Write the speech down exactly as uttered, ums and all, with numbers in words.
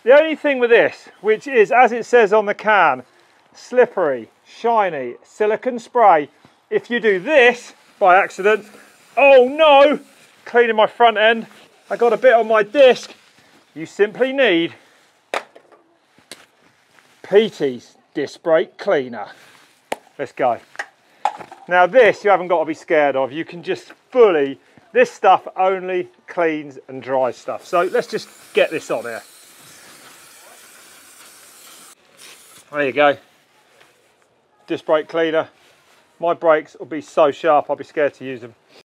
The only thing with this, which is, as it says on the can, slippery, shiny, silicone spray. If you do this by accident, oh no, cleaning my front end, I got a bit on my disc. You simply need Peaty's disc brake cleaner. Let's go. Now this you haven't got to be scared of. You can just fully, this stuff only cleans and dries stuff. So let's just get this on here. There you go. Disc brake cleaner. My brakes will be so sharp I'll be scared to use them.